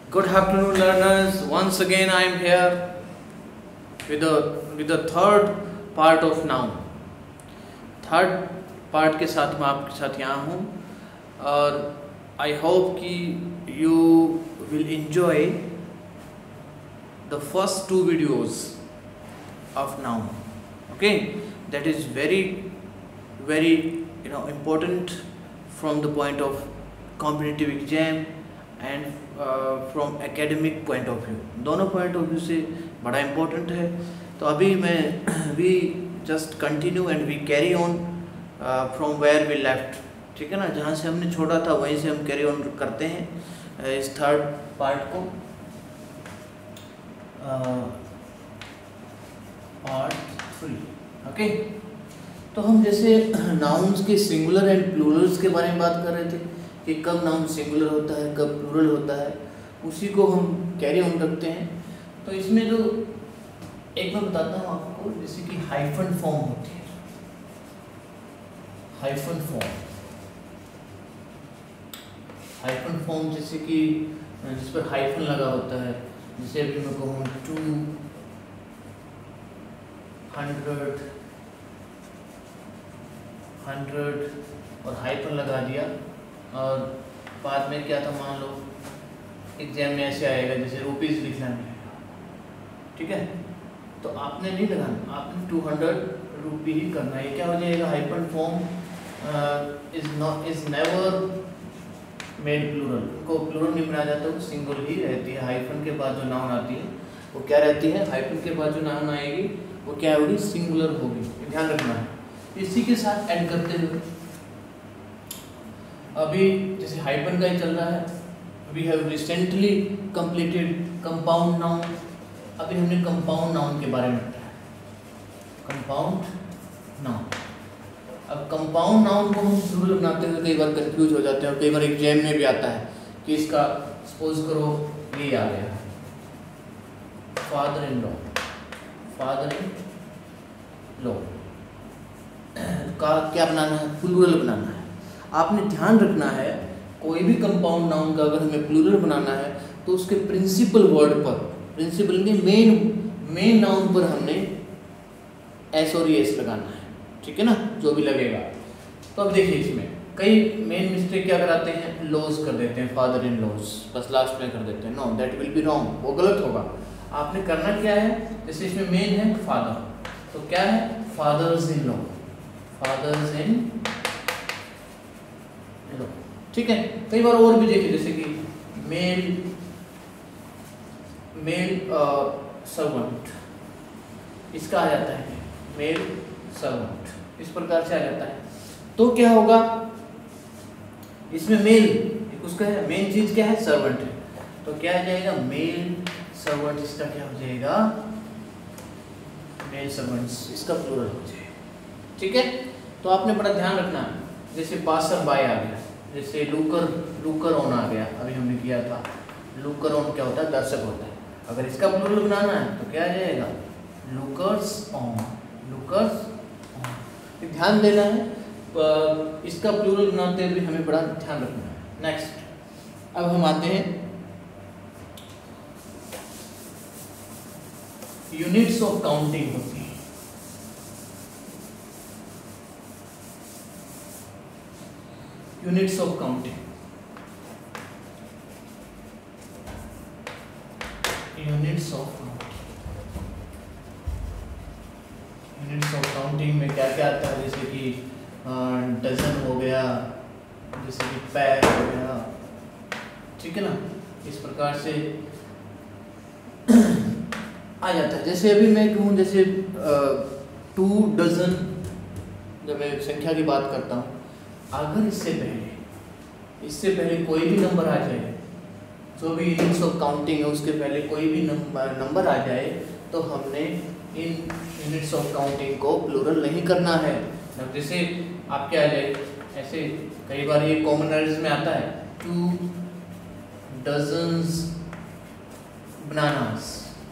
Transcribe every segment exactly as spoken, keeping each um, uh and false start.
Good afternoon, learners. Once again, I am here with the with the third part of noun. Third part के साथ मैं आपके साथ यहाँ हूँ और I hope कि you will enjoy the first two videos of noun. Okay, that is very very you know important from the point of competitive exam and uh, from academic point of view. दोनों point of view से बड़ा important है. तो अभी मैं we just continue and we carry on uh, from where we left. ठीक है ना, जहाँ से हमने छोड़ा था वहीं से हम carry on करते हैं uh, इस third part को. uh, part three. Okay. तो हम जैसे नाउन्स के सिंगुलर एंड प्लूरल्स के बारे में बात कर रहे थे कि कब नाउन सिंगुलर होता है, कब प्लूरल होता है, उसी को हम कैरी ऑन रखते हैं. तो इसमें जो एक बार बताता हूँ आपको, जैसे कि हाइफन फॉर्म होती है. हाइफन फॉर्म हाइफन फॉर्म जैसे कि जिस पर हाइफन लगा होता है, जैसे अभी मैं कहूँ टू हंड्रेड हंड्रेड और हाइफन लगा दिया और बाद में क्या था, मान लो एग्जाम में ऐसे आएगा जैसे रुपीज़ लिखना है. ठीक है, तो आपने नहीं लगाना, आपने टू हंड्रेड रुपी ही करना है. क्या हो जाएगा, hyphen form is not is never made plural. को प्लूरल नहीं बनाया जाता, वो सिंगल ही रहती है. हाइफन के बाद जो नाउन आती है वो क्या रहती है, हाइफन के बाद जो नाउन आएगी वो क्या होगी, सिंगुलर होगी. ध्यान रखना है. इसी के साथ ऐड करते हुए अभी जैसे हाइफन का ही चल रहा है. We have recently completed compound noun. अभी हमने कंपाउंड नाउन के बारे में बताया. Compound noun. अब कंपाउंड नाउन को हम प्लूरल बनाते हुए कई बार कंफ्यूज हो जाते हैं और कई बार एग्जाम में भी आता है कि इसका सपोज करो ये आ गया father in law. Father in law का क्या बनाना है, प्लूरल बनाना है. आपने ध्यान रखना है कोई भी कंपाउंड नाउन का अगर हमें प्लूरल बनाना है तो उसके प्रिंसिपल वर्ड पर, प्रिंसिपल में मेन मेन नाउन पर हमने एस और एस लगाना है. ठीक है ना, जो भी लगेगा. तो अब देखिए इसमें कई मेन मिस्टेक क्या कराते हैं, लॉज कर देते हैं, फादर इन लॉज बस लास्ट में कर देते हैं. No, that will be wrong, वो गलत होगा. आपने करना क्या है, जैसे इसमें मेन है फादर, तो क्या है, fathers in law. Fathers in law. ठीक है. कई बार और भी देखिए, जैसे कि मेल मेल सर्वेंट, इसका आ जाता है मेल सर्वेंट, इस प्रकार से आ जाता है. तो क्या होगा, इसमें मेल उसका है, मेन चीज क्या है, सर्वेंट है. तो क्या आ जाएगा, मेल सर्वेंट. इसका क्या हो जाएगा, मेल सर्वेंट्स, इसका प्लूरल हो जाएगा. ठीक है. तो आपने बड़ा ध्यान रखना है. जैसे पासर बाय आ गया, जैसे लूकर लूकर ऑन आ गया, अभी हमने किया था. लूकर ऑन क्या होता है, दर्शक होता है. अगर इसका प्लूरल बनाना है तो क्या आ जाएगा, लूकर्स ऑन. लूकर्स ऑन. ध्यान देना है, इसका प्लूरल बनाते हुए हमें बड़ा ध्यान रखना है. नेक्स्ट, अब हम आते हैं यूनिट्स ऑफ काउंटिंग होती है. Units of counting. Units of units of counting में क्या क्या आता है, जैसे कि डजन हो गया, जैसे कि पैर हो गया. ठीक है ना, इस प्रकार से आ जाता है. जैसे अभी मैं कहूँ, जैसे टू डजन, जब मैं संख्या की बात करता हूँ, अगर इससे पहले इससे पहले कोई भी नंबर आ जाए, जो भी यूनिट्स ऑफ काउंटिंग है उसके पहले कोई भी नंबर नंबर आ जाए, तो हमने इन यूनिट्स ऑफ काउंटिंग को प्लूरल नहीं करना है. जैसे आप क्या आ जाए, ऐसे कई बार ये कॉमन एरर्स में आता है, टू डजन्स बनानास.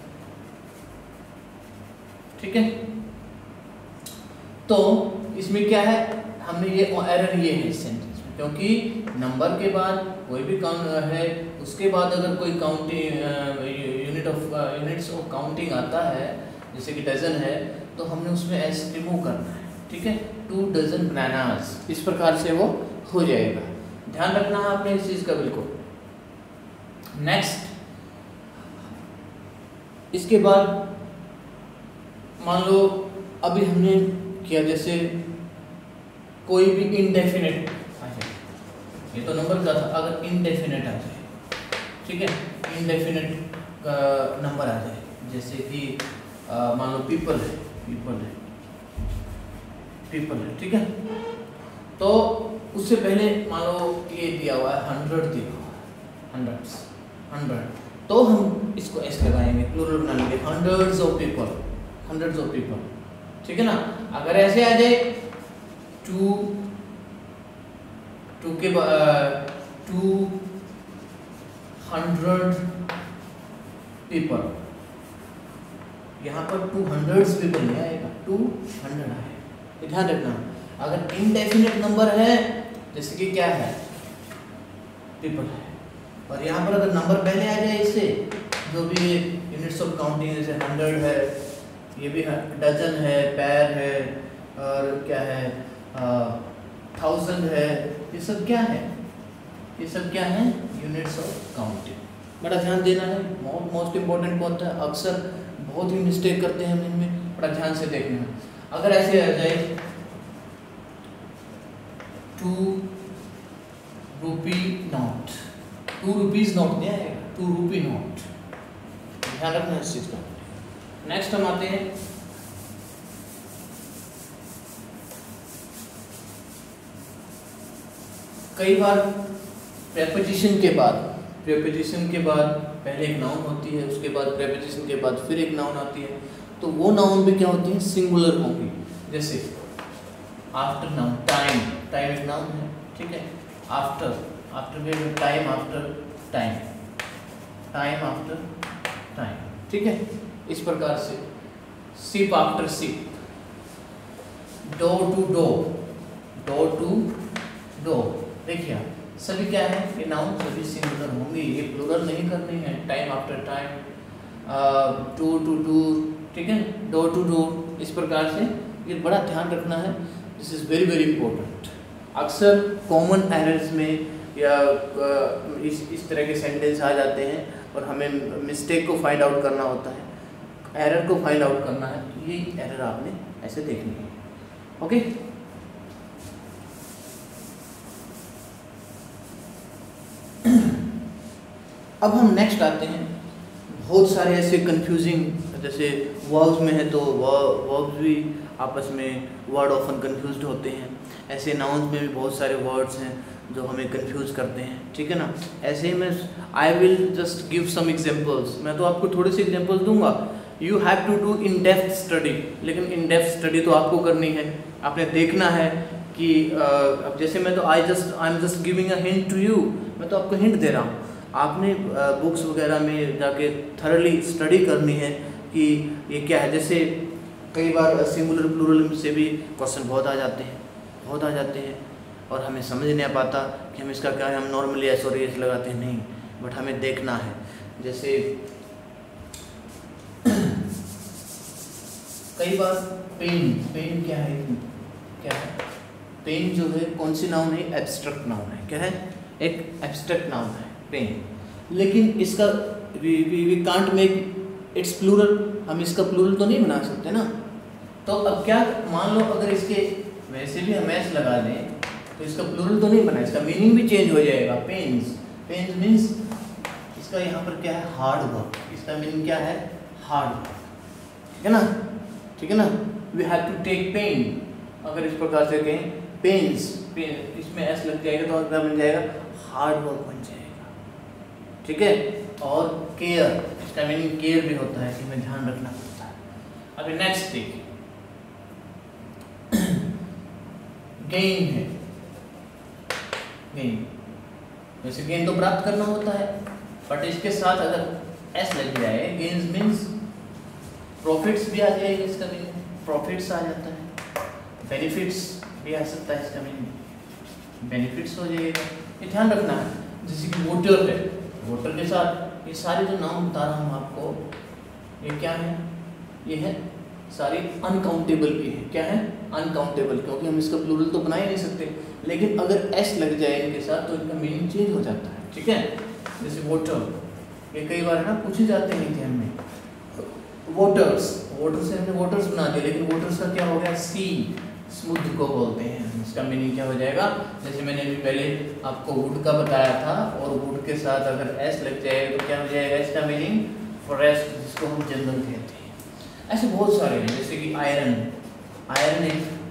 ठीक है. तो इसमें क्या है, हमने ये एरर ये है इस सेंटेंस में. क्योंकि नंबर के बाद कोई भी काउंट है उसके बाद अगर कोई counting unit of units of counting आता है जैसे कि डजन है तो हमने उसमें एस रिमूव करना है, ठीक है। टू डजन बनानास, इस प्रकार से वो हो जाएगा। ध्यान रखना है आपने इस चीज़ का बिल्कुल। नेक्स्ट, इसके बाद मान लो अभी हमने किया जैसे कोई भी इनडेफिनेट आ जाए, ये तो नंबर का था, अगर इनडेफिनेट आ जाए, ठीक है, इनडेफिनेट का नंबर आ जाए जैसे कि मान लो पीपल है, पीपल है, पीपल है, ठीक है। तो उससे पहले मान लो ये दिया हुआ है हंड्रेड दिया हुआ है, हंड्रेड्स, हंड्रेड, तो हम इसको एस लगाएंगे, प्लूरल बना लेंगे, hundreds of people, hundreds of people, ठीक है ना। अगर ऐसे आ जाए टू, टू के बाद टू हंड्रेड पीपल, यहाँ पर टू हंड्रेड्स पीपल नहीं आएगा, टू हंड्रेड आएगा, ध्यान रखना। अगर इनडेफिनेट नंबर है जैसे कि क्या है, पीपल है, और यहाँ पर अगर नंबर पहले आ जाए इससे, जो भी यूनिट्स ऑफ काउंटिंग जैसे हंड्रेड है, ये भी डजन है, पैर है, और क्या है थाउजेंड है, ये सब क्या है, ये सब क्या है, यूनिट्स ऑफ काउंटिंग। बड़ा ध्यान देना है, मोस्ट मोस्ट इम्पोर्टेंट कौन था, अक्सर बहुत ही मिस्टेक करते हैं हम इनमें, बड़ा ध्यान से देखना। अगर ऐसे आ जाए two rupee note, two rupees note नहीं आएगा, टू रुपी नोट, ध्यान रखना इस चीज का। नेक्स्ट हम आते हैं कई बार प्रेपोजिशन के बाद, प्रेपोजिशन के बाद पहले एक नाउन होती है, उसके बाद प्रेपोजिशन के बाद फिर एक नाउन आती है, तो वो नाउन भी क्या होती है, सिंगुलर होंगी। जैसे आफ्टर नाउन, टाइम, टाइम एक नाउन है, ठीक है, आफ्टर, आफ्टर में time after time, time after time, ठीक है, इस प्रकार से। Sip after sip, door to door, door to door, देखिए सभी क्या है, ये नाउन सभी सिंगुलर होंगी, ये प्लूरल नहीं करनी है। Time after time, two to two, ठीक है, डो टू डो, इस प्रकार से ये बड़ा ध्यान रखना है, this is very very important. अक्सर कॉमन एरर्स में या इस इस तरह के सेंटेंस आ जाते हैं और हमें मिस्टेक को फाइंड आउट करना होता है, एरर को फाइंड आउट करना है, ये एरर आपने ऐसे देखनी है, ओके। अब हम नेक्स्ट आते हैं, बहुत सारे ऐसे कंफ्यूजिंग, जैसे वर्ब्स में है तो वर्ब्स भी आपस में वर्ड ऑफन कंफ्यूज्ड होते हैं, ऐसे नाउन्स में भी बहुत सारे वर्ड्स हैं जो हमें कंफ्यूज करते हैं, ठीक है ना। ऐसे ही मैं I will just give some examples, मैं तो आपको थोड़े से एग्जांपल्स दूंगा। You have to do in depth study, लेकिन इन डेप्थ स्टडी तो आपको करनी है, आपने देखना है कि अब जैसे मैं तो I just I am just giving a hint to you, मैं तो आपको हिंट दे रहा हूँ, आपने बुक्स वगैरह में जाके थरली स्टडी करनी है कि ये क्या है। जैसे कई बार सिंगुलर प्लूरल से भी क्वेश्चन बहुत आ जाते हैं, बहुत आ जाते हैं और हमें समझ नहीं आ पाता कि हम इसका क्या है, हम नॉर्मली एस और एस लगाते हैं, नहीं, बट हमें देखना है। जैसे कई बार पेन, पेन क्या है, क्या है पेन, जो है कौन सी नाउन है, एब्स्ट्रैक्ट नाउन है, क्या है, एक एब्स्ट्रैक्ट नाउन है पेन, लेकिन इसका we we can't make its plural, हम इसका प्लूरल तो नहीं बना सकते ना। तो अब क्या, मान लो अगर इसके वैसे भी हम एस लगा दें तो इसका प्लूरल तो नहीं बना, इसका मीनिंग भी चेंज हो जाएगा। पेन्स, पेन्स मीन्स इसका यहाँ पर क्या है, हार्ड वर्क, इसका मीनिंग क्या है, हार्ड वर्क, ठीक है ना, ठीक है ना। We have to take pain, अगर इस प्रकार से कहें पेन्स, पेन इसमें एस लग जाएगा तो क्या बन जाएगा, हार्ड वर्क बन जाएगा, ठीक है। और केयर, इसका मीनिंग केयर भी होता है, इसमें ध्यान रखना पड़ता है। अभी नेक्स्ट देखिए, गेन है, गेन, वैसे गेन तो प्राप्त करना होता है, बट इसके साथ अगर एस लग जाए, गेन्स मीन्स प्रॉफिट्स भी आ जाएगा, इसका मीनिंग प्रॉफिट्स आ जाता है, बेनिफिट्स भी आ सकता है इसका मीनिंग, बेनिफिट्स हो जाएगा। ये ध्यान रखना है। जैसे कि वोटर है, वोटर के साथ ये सारे जो नाम बता रहा हूँ आपको, ये क्या है, ये है सारी अनकाउंटेबल भी है। क्या है? अनकाउंटेबल, क्योंकि हम इसका प्लूरल तो बना ही नहीं सकते, लेकिन अगर एस लग जाए इनके साथ तो इनका मीनिंग चेंज हो जाता है। ठीक है, जैसे वोटर, ये कई बार है ना पूछे जाते हैं एग्जाम में। वोटर्स, वोटर से हमने वोटर्स बना दिया, लेकिन वोटर्स का क्या हो गया? सी, स्मूथ को बोलते हैं। इसका मीनिंग क्या हो जाएगा? जैसे मैंने अभी पहले आपको वुड का बताया था, और वुड के साथ अगर एस लग जाए तो क्या हो जाएगा इसका मीनिंग? फॉरेस्ट, जिसको हम जंगल कहते हैं। ऐसे बहुत सारे हैं, जैसे कि आयरन, आयरन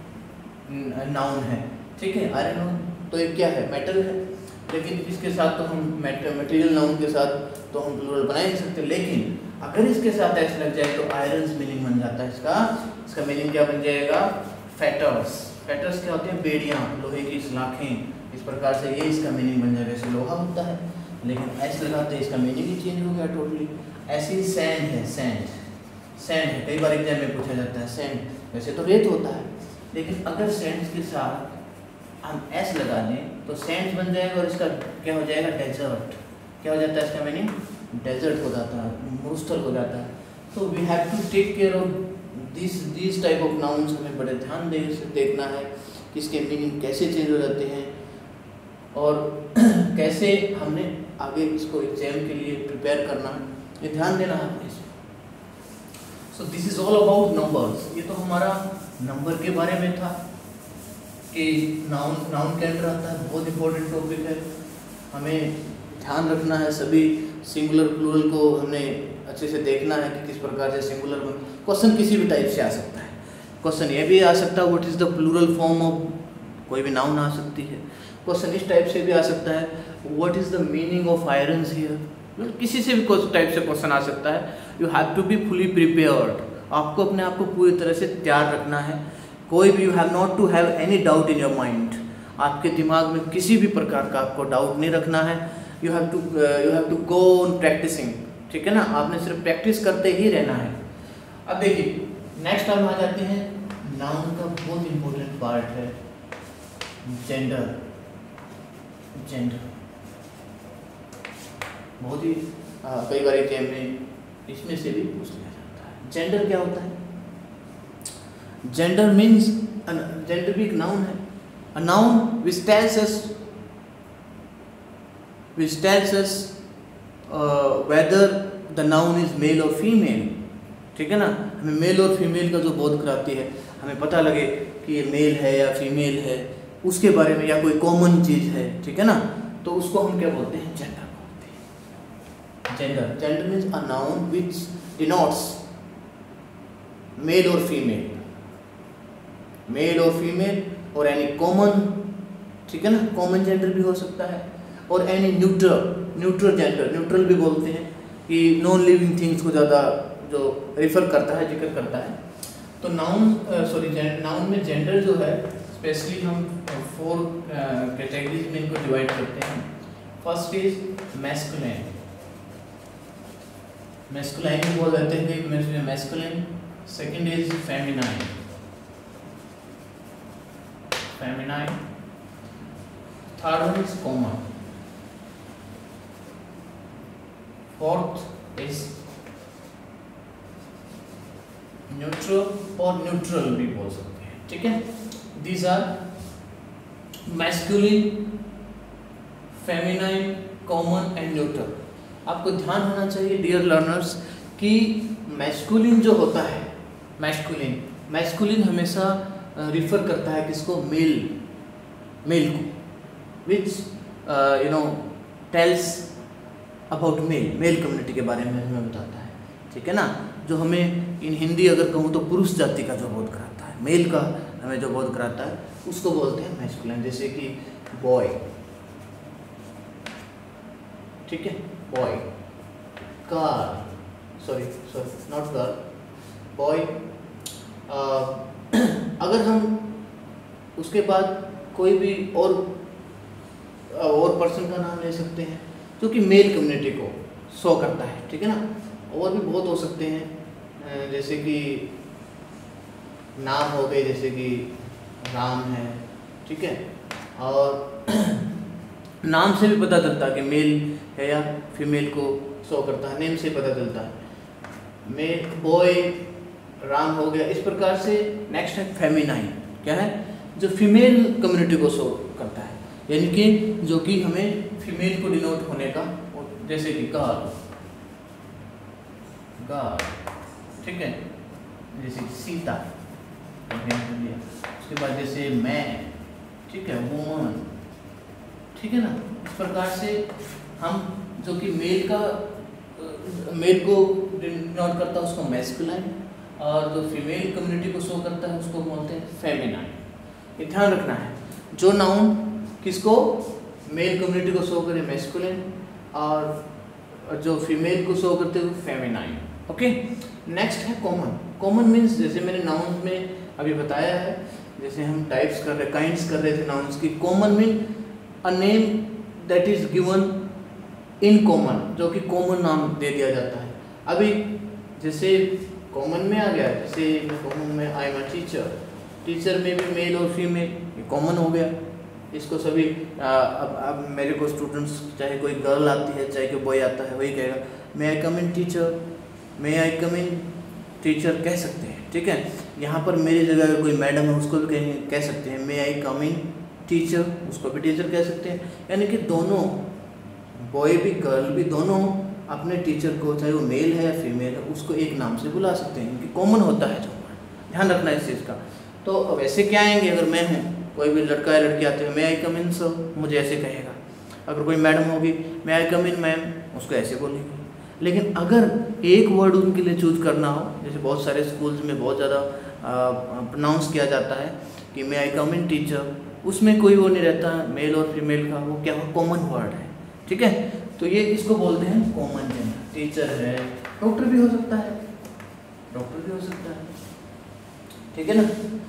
एक नाउन है। ठीक है, आयरन तो एक क्या है? मेटल है, लेकिन इसके साथ तो हम मटेरियल नाउन के साथ तो हम प्लूरल बना ही नहीं सकते, लेकिन अगर इसके साथ एस लग जाए तो आयरन मीनिंग बन जाता है इसका। इसका मीनिंग क्या बन जाएगा? फेटर्स। फेटर्स क्या होते हैं? बेड़ियाँ, लोहे की सलाखें। इस प्रकार से ये इसका मीनिंग बन जाएगा। जैसे लोहा होता है, लेकिन एस लगाते हैं इसका मीनिंग ही चेंज हो गया टोटली। ऐसे ही सैंड है, सैंड, सैंड है, कई बार एग्जाम में पूछा जाता है सैंड। वैसे तो रेत होता है, लेकिन अगर सैंड के साथ हम एस लगा दें तो सैंड बन जाएगा, और इसका क्या हो जाएगा? डेजर्ट। क्या हो जाता है इसका मीनिंग? डेजर्ट हो जाता है, मरुस्थल हो जाता है। तो we have to take care of this this type of nouns. हमें बड़े ध्यान दे से देखना है कि इसके मीनिंग कैसे चेंज हो जाते हैं, और कैसे हमने आगे इसको एग्जाम के लिए प्रिपेयर करना है, ये ध्यान देना है हमें। So this is all about numbers. ये तो हमारा नंबर के बारे में था कि नाउन नाउन के अंदर आता है, बहुत इंपॉर्टेंट टॉपिक है। हमें ध्यान रखना है, सभी सिंगुलर प्लूरल को हमने अच्छे से देखना है कि किस प्रकार से सिंगुलर में क्वेश्चन किसी भी टाइप से आ सकता है। क्वेश्चन ये भी आ सकता है, what is the plural form of, कोई भी नाउन आ सकती है। क्वेश्चन इस टाइप से भी आ सकता है, what is the meaning of irons here. किसी से भी टाइप से क्वेश्चन आ सकता है। You have to be fully prepared. आपको अपने आप को पूरी तरह से तैयार रखना है। कोई भी, you have not to have any doubt in your mind. आपके दिमाग में किसी भी प्रकार का आपको डाउट नहीं रखना है। You have to you have to go on practising. ठीक है ना, आपने सिर्फ प्रैक्टिस करते ही रहना है। अब देखिए नेक्स्ट हम आ जाते हैं, नाउन का बहुत इंपॉर्टेंट पार्ट है जेंडर। जेंडर बहुत ही कई बार एग्जाम में इसमें से भी पूछ लिया जाता है। जेंडर क्या होता है? जेंडर मीन्स, जेंडर भी एक नाउन है। A noun which tells us which tells us uh, whether the noun is male or female। ठीक है ना, हमें मेल और फीमेल का जो बोध कराती है, हमें पता लगे कि ये मेल है या फीमेल है, उसके बारे में, या कोई कॉमन चीज़ है। ठीक है ना, तो उसको हम क्या बोलते हैं? जेंडर बोलते हैं। Gender gender means a noun which denotes male और फीमेल, मेल और फीमेल, और एनी कॉमन। ठीक है ना, कॉमन जेंडर भी हो सकता है, और any neutral, neutral gender, neutral भी बोलते हैं कि नॉन लिविंग थिंग्स को ज़्यादा जो रिफर करता है, जिक्र करता है। तो नाउन सॉरी नाउन में जेंडर जो है, स्पेशली हम फोर कैटेगरीज में इनको डिवाइड करते हैं। फर्स्ट इज मैस्कुलिन, मैस्कुलाइन भी बोल देते हैं कि masculine. Second is feminine, feminine. Third one is common. Fourth is neutral, और न्यूट्रल भी बोल सकते हैं। ठीक है, these are masculine, feminine, common and neutral. आपको ध्यान होना चाहिए डियर लर्नर्स कि मैस्कुलिन जो होता है, मैस्कुलिन मैस्कुलिन हमेशा रिफर करता है किसको? मेल, मेल को, which you know tells about male, male community के बारे में हमें बताता है। ठीक है ना, जो हमें इन हिंदी अगर कहूँ तो पुरुष जाति का जो बोध कराता है, मेल का हमें जो बोध कराता है, उसको बोलते हैं मैस्कुलिन। जैसे कि बॉय, ठीक है, boy. Car, sorry sorry not car, boy. अगर हम उसके बाद कोई भी और और पर्सन का नाम ले सकते हैं जो कि मेल कम्युनिटी को शो करता है। ठीक है ना, और भी बहुत हो सकते हैं, जैसे कि नाम हो गए, जैसे कि राम है। ठीक है, और नाम से भी पता चलता है कि मेल है या फीमेल को शो करता है, नेम से पता चलता है। मेल बॉय राम हो गया। इस प्रकार से नेक्स्ट है फेमिनाइन, क्या है, जो फीमेल कम्युनिटी को शो करता है, यानी कि जो कि हमें फीमेल को डिनोट होने का, जैसे कि गर्ल गर्ल, ठीक है, जैसे कि सीता, उसके बाद जैसे मैं, ठीक है, वुमन, ठीक है ना। इस प्रकार से हम जो कि मेल का मेल को डिनोट करता है उसको मैस्कुलाइन, और जो फीमेल कम्युनिटी को शो करता है उसको बोलते हैं फेमिनाइन। ये ध्यान रखना है, जो नाउन किसको मेल कम्युनिटी को शो करे मैस्कुलाइन, और जो फीमेल को शो करते हैं फेमिनाइन। ओके, नेक्स्ट है कॉमन। कॉमन मीन्स जैसे मैंने नाउन में अभी बताया है, जैसे हम टाइप्स कर रहे काइंड्स कर रहे थे नाउन्स की। Common mean a name that is given in common, जो कि कॉमन नाम दे दिया जाता है। अभी जैसे कॉमन में आ गया, जैसे कॉमन में I am a teacher, teacher में भी मेल और फीमेल, ये कॉमन हो गया। इसको सभी आ, अब अब मेरे को स्टूडेंट्स, चाहे कोई गर्ल आती है चाहे कोई बॉय आता है, वही कहेगा मे आई कम इन टीचर, मे आई कम इन टीचर कह सकते हैं, ठीक है। यहाँ पर मेरी जगह अगर कोई मैडम है उसको भी कहेंगे, कह सकते हैं मे आई कम इन टीचर, उसको भी टीचर कह सकते हैं। यानी कि दोनों, बॉय भी गर्ल भी, दोनों अपने टीचर को, चाहे वो मेल है या फीमेल है, उसको एक नाम से बुला सकते हैं, क्योंकि कॉमन होता है। जो ध्यान रखना है इस चीज़ का। तो वैसे क्या आएंगे, अगर मैं हूँ, कोई भी लड़का या लड़की आते हैं, मे आई कम इन सर, मुझे ऐसे कहेगा। अगर कोई मैडम होगी, मे आई कम इन मैम, उसको ऐसे बोलेगी। लेकिन अगर एक वर्ड उनके लिए चूज करना हो, जैसे बहुत सारे स्कूल्स में बहुत ज़्यादा प्रोनाउंस किया जाता है कि मे आई कम इन टीचर, उसमें कोई वो नहीं रहता मेल और फीमेल का, वो क्या हो, कॉमन वर्ड है, ठीक है। तो ये इसको बोलते हैं कॉमन जेंडर। टीचर है, डॉक्टर भी हो सकता है, डॉक्टर भी हो सकता है, ठीक है ना।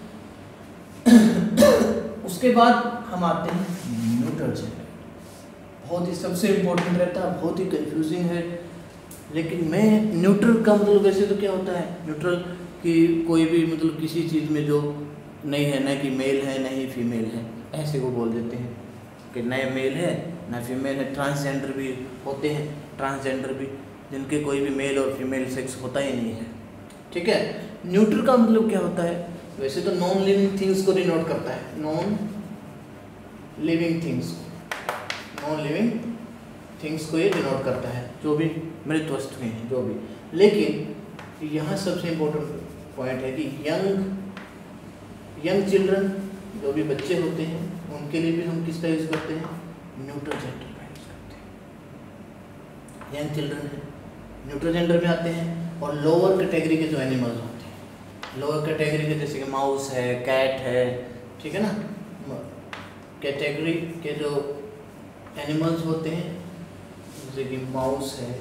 उसके बाद हम आते हैं न्यूट्रल जेंडर। बहुत ही सबसे इम्पोर्टेंट रहता है, बहुत ही कंफ्यूजिंग है। लेकिन मैं न्यूट्रल का मतलब वैसे तो क्या होता है, न्यूट्रल कि कोई भी मतलब किसी चीज़ में जो नहीं है, ना कि मेल है ना ही फीमेल है, ऐसे को बोल देते हैं कि न मेल है ना फीमेल है। ट्रांसजेंडर भी होते हैं, ट्रांसजेंडर भी, जिनके कोई भी मेल और फीमेल सेक्स होता ही नहीं है, ठीक है। न्यूट्रल का मतलब क्या होता है, वैसे तो नॉन लिविंग थिंग्स को डिनोट करता है, non living things, non living things को ये डिनोट करता है, जो भी मृत वस्तुएं हैं, जो भी। लेकिन यहाँ सबसे इम्पोर्टेंट पॉइंट है कि यंग यंग चिल्ड्रन, जो भी बच्चे होते हैं, उनके लिए भी हम किसका यूज़ करते हैं, न्यूट्रल जेंडर का यूज़ करते हैं। यंग चिल्ड्रन है, न्यूट्रल जेंडर में आते हैं। और लोअर कैटेगरी के जो एनिमल्स होते हैं, लोअर कैटेगरी के जैसे कि माउस है, कैट है, ठीक है ना, कैटेगरी के जो एनिमल्स होते हैं जैसे कि माउस है,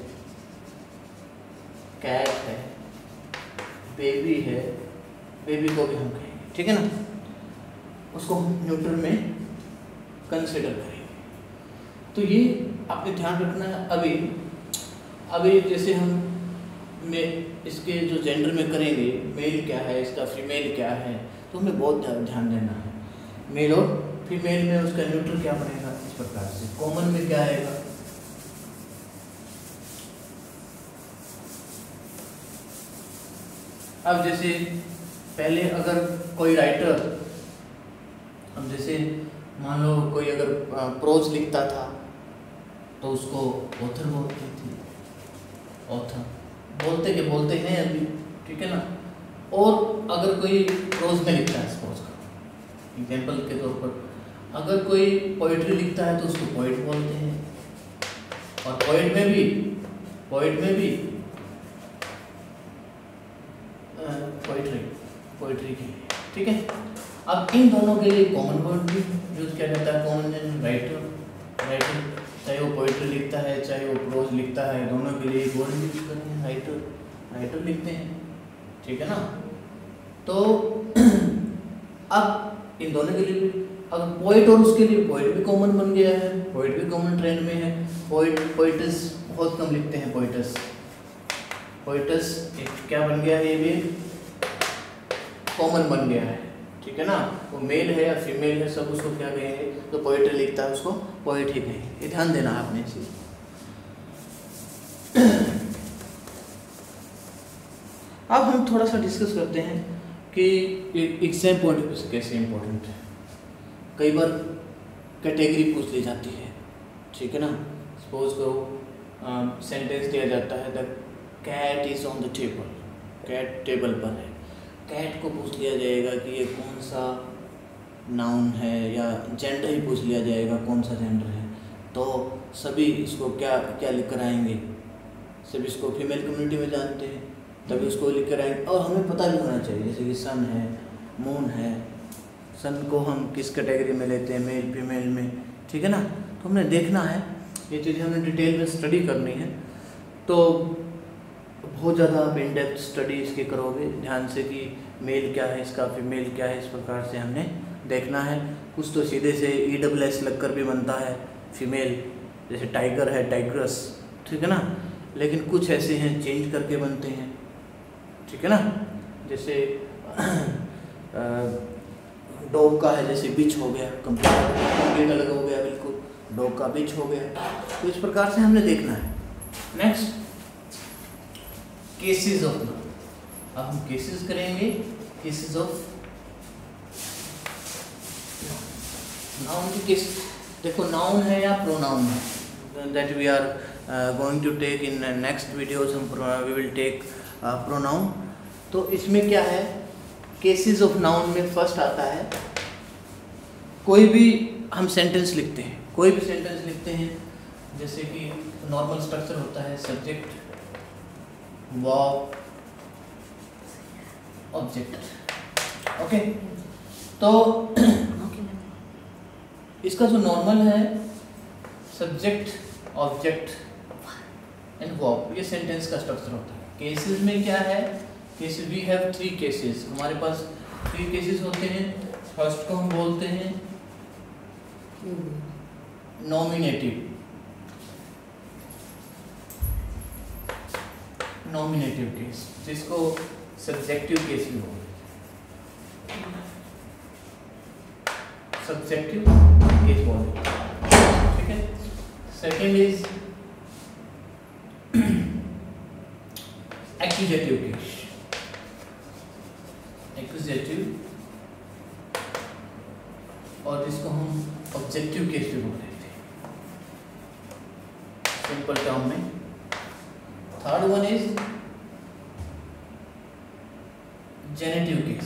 कैट है, बेबी है, बेबी को भी हम कहेंगे, ठीक है ना, उसको हम न्यूट्रल में कंसिडर करेंगे। तो ये आपने ध्यान रखना है। अभी अभी जैसे हम में इसके जो जेंडर में करेंगे, मेल क्या है, इसका फीमेल क्या है, तो हमें बहुत ध्यान देना है। मेल और फीमेल में उसका न्यूट्रल क्या बनेगा, इस प्रकार से। कॉमन में क्या आएगा, अब जैसे पहले अगर कोई राइटर, अब जैसे मान लो कोई अगर प्रोज लिखता था तो उसको ऑथर बोलते थे, ऑथर बोलते के बोलते हैं अभी, ठीक है ना। और अगर कोई प्रोज में लिखता है, सपोज का एग्जाम्पल के तौर पर, अगर कोई पोइट्री लिखता है तो उसको पोइट बोलते हैं। और पोइट में भी पोइट में भी पोइट्री पोइट्री की, ठीक है। अब इन दोनों के लिए कॉमन वर्ड भी यूज किया जाता है, कॉमन राइटर राइटर चाहे वो पोइट्री लिखता है चाहे वो प्रोज लिखता है, दोनों के लिए एक वर्ड यूज करते हैं, राइटर राइटर लिखते हैं, ठीक है ना। तो अब इन दोनों के लिए भी, अगर पोइट और उसके लिए पोइट भी कॉमन बन गया है, पोइट भी कॉमन ट्रेंड में है। पोइट पोइटस बहुत कम लिखते हैं, पोइटस पोइटस एक क्या बन गया है, ये भी कॉमन बन गया है, ठीक है ना, वो मेल है या फीमेल है सब उसको क्या कहेंगे, तो पोएट्री लिखता है उसको पोएट ही कहेंगे। ये ध्यान देना आपने चीज। अब हम थोड़ा सा डिस्कस करते हैं कि एग्जाम पॉइंट ऑफ व्यू से कैसे इम्पोर्टेंट है। कई बार कैटेगरी पूछ ली जाती है, ठीक है ना। सपोज करो सेंटेंस दिया जाता है the cat is on the table, cat table पर है। कैट को पूछ लिया जाएगा कि ये कौन सा नाउन है, या जेंडर ही पूछ लिया जाएगा कौन सा जेंडर है, तो सभी इसको क्या क्या लिख कर आएंगे, सभी इसको फीमेल कम्युनिटी में जानते हैं तभी उसको लिख कर आएंगे। और हमें पता भी होना चाहिए, जैसे कि सन है, मून है, सन को हम किस कैटेगरी में लेते हैं, मेल फीमेल में, ठीक है ना। तो हमने देखना है, ये चीज़ें हमने डिटेल में स्टडी करनी है। तो बहुत ज़्यादा आप इन डेप्थ स्टडी इसकी करोगे ध्यान से कि मेल क्या है इसका, फीमेल क्या है, इस प्रकार से हमने देखना है। कुछ तो सीधे से ई डब्ल्यू एस लग कर भी बनता है फीमेल, जैसे टाइगर है टाइग्रस, ठीक है ना। लेकिन कुछ ऐसे हैं चेंज करके बनते हैं, ठीक है ना। जैसे डॉग का है, जैसे बिच हो गया, कंप्लीट अलग हो गया, बिल्कुल डॉग का बिच हो गया। तो इस प्रकार से हमने देखना है। Next cases of noun. अब हम केसेस करेंगे, केसेस ऑफ नाउन की केस। देखो नाउन है या प्रोनाउन है, that we are going to take in next videos, हम वी विल टेक प्रोनाउन। तो इसमें क्या है, केसेस ऑफ नाउन में फर्स्ट आता है, कोई भी हम सेंटेंस लिखते हैं, कोई भी सेंटेंस लिखते हैं, जैसे कि नॉर्मल स्ट्रक्चर होता है सब्जेक्ट, वर्ब, ऑब्जेक्ट, ओके। तो इसका जो नॉर्मल है सब्जेक्ट, ऑब्जेक्ट एंड वर्ब, ये सेंटेंस का स्ट्रक्चर होता है। केसेस में क्या है, cases we have three cases, हमारे पास थ्री केसेस होते हैं। फर्स्ट को हम बोलते हैं नॉमिनेटिव, नॉमिनेटिव केस, जिसको सब्जेक्टिव केस भी बोलते हैं, सब्जेक्टिव केस बोलते हैं, ठीक है। Second is accusative case, accusative, और जिसको हम ऑब्जेक्टिव केस भी बोल देते हैं सिंपल टर्म में। Third one is genitive case,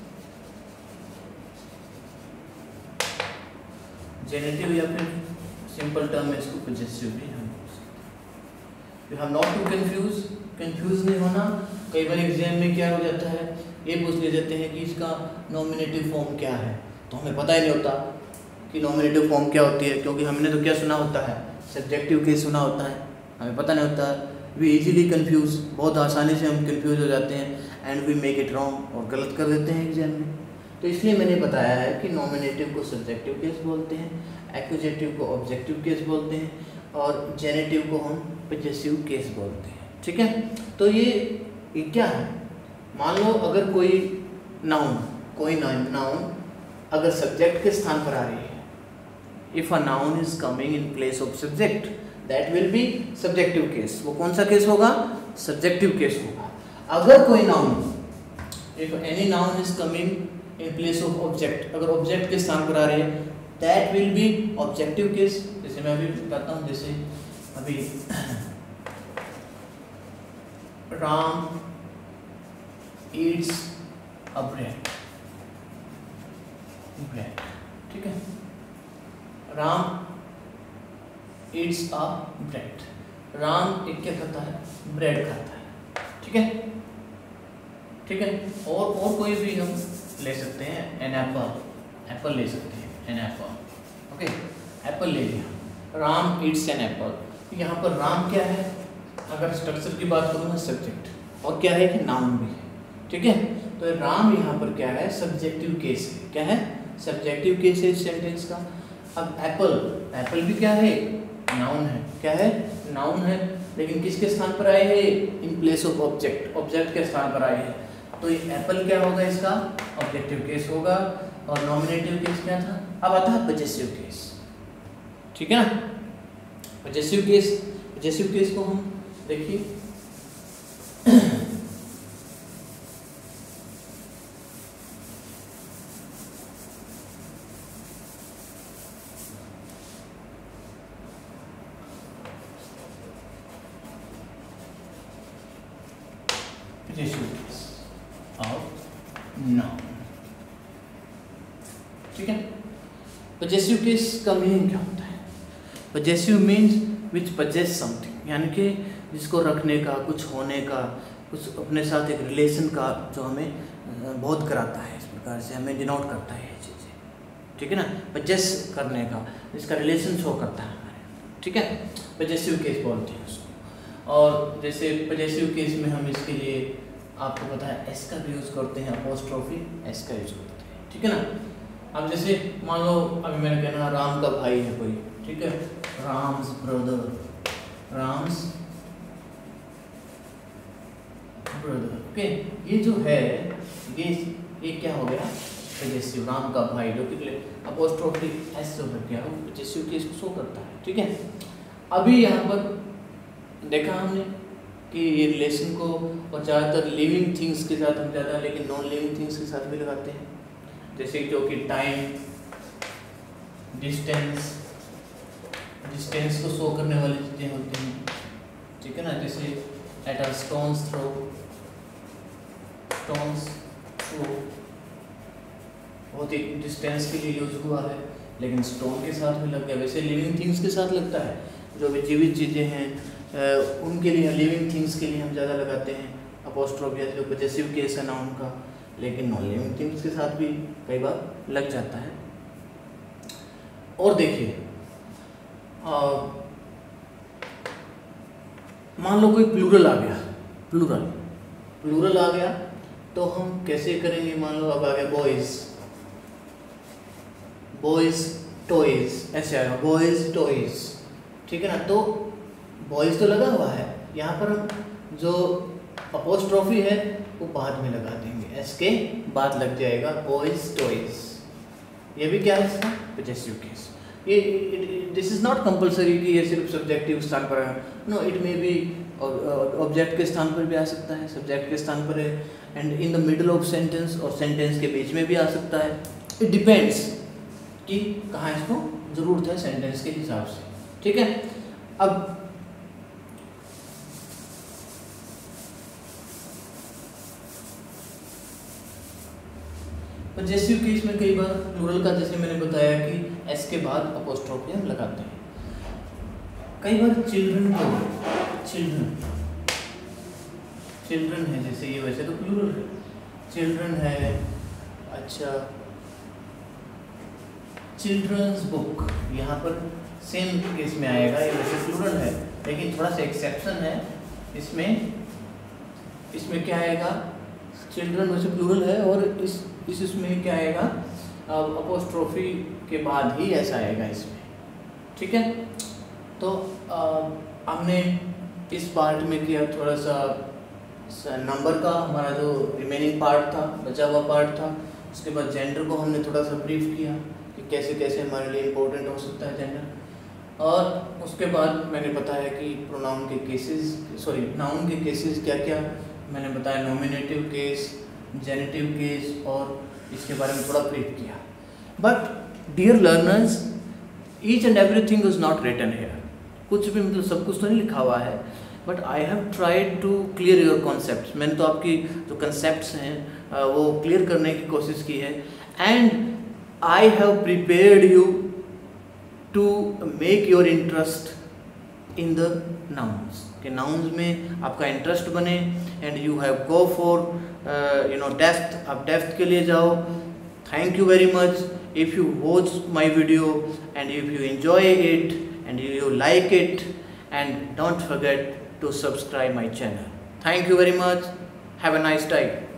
genitive या फिर सिंपल टर्म में इसको पॉजेसिव भी हम बोल सकते हैं। You have not to confuse, confuse नहीं होना। कई बार एग्जाम में क्या हो जाता है, ये पूछ ले जाते हैं कि इसका नॉमिनेटिव फॉर्म क्या है, तो हमें पता ही नहीं होता कि नॉमिनेटिव फॉर्म क्या होती है, क्योंकि हमने तो क्या सुना होता है, सब्जेक्टिव केस सुना होता है, हमें पता नहीं होता। वी इजीली कंफ्यूज, बहुत आसानी से हम कंफ्यूज हो जाते हैं and we make it wrong, और गलत कर देते हैं एग्जाम में। तो इसलिए मैंने बताया है कि नॉमिनेटिव को सब्जेक्टिव केस बोलते हैं, एक्यूजेटिव को ऑब्जेक्टिव केस बोलते हैं, और जेनेटिव को हम पॉजेसिव केस बोलते हैं, ठीक है। तो ये, ये क्या है, मान लो अगर कोई नाउन, कोई नाउन अगर सब्जेक्ट के स्थान पर आ रही है, if a noun is coming in place of subject, that will be subjective case. वो कौन सा केस होगा, सब्जेक्टिव केस होगा। अगर कोई noun, if any noun is coming in place of object, अगर ऑब्जेक्ट के स्थान पर आ रही है, that will be objective case. जैसे मैं अभी बताता हूँ, जैसे अभी Ram eats a bread, bread, ठीक है। Ram eats a bread, Ram एक क्या खाता है, ब्रेड खाता है, ठीक है, ठीक है। और और कोई भी हम ले सकते हैं, एन एप्पल, एप्पल ले सकते हैं, एन एप्पल, ओके, एप्पल ले लिया, राम ईट्स एन एप्पल। यहाँ पर राम क्या है, अगर स्ट्रक्चर की बात करूँ मैं, सब्जेक्ट, और क्या है कि नाउन भी है, ठीक है। तो राम यहाँ पर क्या है, सब्जेक्टिव केस है, क्या है, सब्जेक्टिव केस है इस सेंटेंस का। अब एप्पल, एप्पल भी क्या है, नाउन है, क्या है, नाउन है, लेकिन किसके स्थान पर आए है, in place of object, object के स्थान पर आए हैं। तो ये एप्पल क्या होगा, इसका ऑब्जेक्टिव केस होगा। और नॉमिनेटिव केस क्या था? अब आता है पजेसिव केस, ठीक है ना। पजेसिव केस, पजेसिव केस को हम देखिए, पजेसिव केस ऑफ नाउन, ठीक है। पजेसिव केस का मीनिंग क्या होता है? Possessive means which possess something, यानी कि जिसको रखने का, कुछ होने का, कुछ अपने साथ एक रिलेशन का, जो हमें बहुत कराता है, इस प्रकार से हमें डिनोट करता है ये चीज़ें, ठीक है ना। पजेस करने का, जिसका रिलेशन शो करता है हमारे, ठीक है, पजेसिव केस बोलते हैं उसको। और जैसे पजेसिव केस में हम इसके लिए आपको पता है एस का भी यूज़ करते हैं, अपोस्ट्रोफी एस का यूज़ करते हैं, ठीक है ना। अब जैसे मान लो अभी मैंने कहना राम का भाई है कोई, ठीक है, Ram's brother, Ram's brother, okay. ये जो है ये ये क्या हो गया? पजेसिव, राम का भाई, जो कि अपोस्ट्रोफी एस से उभर गया, वो पजेसिव केस को शो करता है, ठीक है। अभी यहाँ पर देखा हमने कि ये रिलेशन को और ज़्यादातर लिविंग थिंग्स के साथ हम ज़्यादा, लेकिन नॉन लिविंग थिंग्स के साथ भी लगाते हैं, जैसे जो कि टाइम, डिस्टेंस, डिस्टेंस को शो करने वाली चीज़ें होती हैं, ठीक है ना। जैसे at a stone's throw, stone's throw बहुत ही डिस्टेंस के लिए यूज हुआ है, लेकिन स्टोन के साथ भी लग गया। वैसे लिविंग थिंग्स के साथ लगता है, जो भी जीवित चीज़ें हैं उनके लिए, लिविंग थिंग्स के लिए हम ज़्यादा लगाते हैं अपोस्ट्रोफी, जो पजेसिव केस है नाउन का, लेकिन नॉन लिविंग थिंग्स के साथ भी कई बार लग जाता है। और देखिए मान लो कोई प्लूरल आ गया, प्लूरल प्लूरल आ गया तो हम कैसे करेंगे? मान लो अब आ गया बॉयज़, बॉयज़ टॉयज़, ऐसे आएगा बॉयज़ टॉयज़, ठीक है ना। तो बॉयज़ तो लगा हुआ है, यहाँ पर हम जो अपोस्ट्रोफी है वो बाद में लगा देंगे, एस के बाद लग जाएगा, बॉयज़ टॉयज़। ये भी क्या है इसका? Possessive case. ये दिस इज़ नॉट कंपलसरी कि ये सिर्फ सब्जेक्टिव स्थान पर है, no, it may be object के स्थान पर भी आ सकता है, सब्जेक्ट के स्थान पर है, and in the middle of sentence और सेंटेंस के बीच में भी आ सकता है। इट डिपेंड्स कि कहाँ इसको ज़रूरत है सेंटेंस के हिसाब से, ठीक है। अब पजेसिव केस में कई बार प्लूरल का, जैसे मैंने बताया कि एस के बाद अपोस्ट्रोफी हम लगाते हैं। कई बार चिल्ड्रन को, चिल्ड्रन चिल्ड्रन है, जैसे ये वैसे तो प्लूरल है, चिल्ड्रन है, अच्छा चिल्ड्रंस बुक, यहाँ पर सेम केस में आएगा, ये वैसे प्लूरल है, लेकिन थोड़ा सा एक्सेप्शन है इसमें। इसमें क्या आएगा? चिल्ड्रन वैसे प्लूरल है, और इस इस इसमें क्या आएगा? अपोस्ट्रोफी के बाद ही ऐसा आएगा इसमें, ठीक है। तो आ, हमने इस पार्ट में किया थोड़ा सा नंबर का, हमारा जो रिमेनिंग पार्ट था, बचा हुआ पार्ट था। उसके बाद जेंडर को हमने थोड़ा सा ब्रीफ किया कि कैसे कैसे हमारे लिए इम्पोर्टेंट हो सकता है जेंडर। और उसके बाद मैंने बताया कि प्रोनाउन के केसेस, सॉरी नाउन के केसेस क्या क्या मैंने बताया, नॉमिनेटिव केस, जेनेटिव केस, और इसके बारे में थोड़ा ब्रीफ किया। But dear learners, each and everything is not written here, कुछ भी मतलब सब कुछ तो नहीं लिखा हुआ है, but I have tried to clear your concepts. मैंने तो आपकी जो कॉन्सेप्ट्स हैं वो क्लियर करने की कोशिश की है, and I have prepared you to make your interest in the nouns, कि नाउन्स में आपका इंटरेस्ट बने, and you have go for you know depth, आप डेप्थ के लिए जाओ। Thank you very much if you watch my video, and if you enjoy it and you like it, and don't forget to subscribe my channel. Thank you very much. Have a nice day.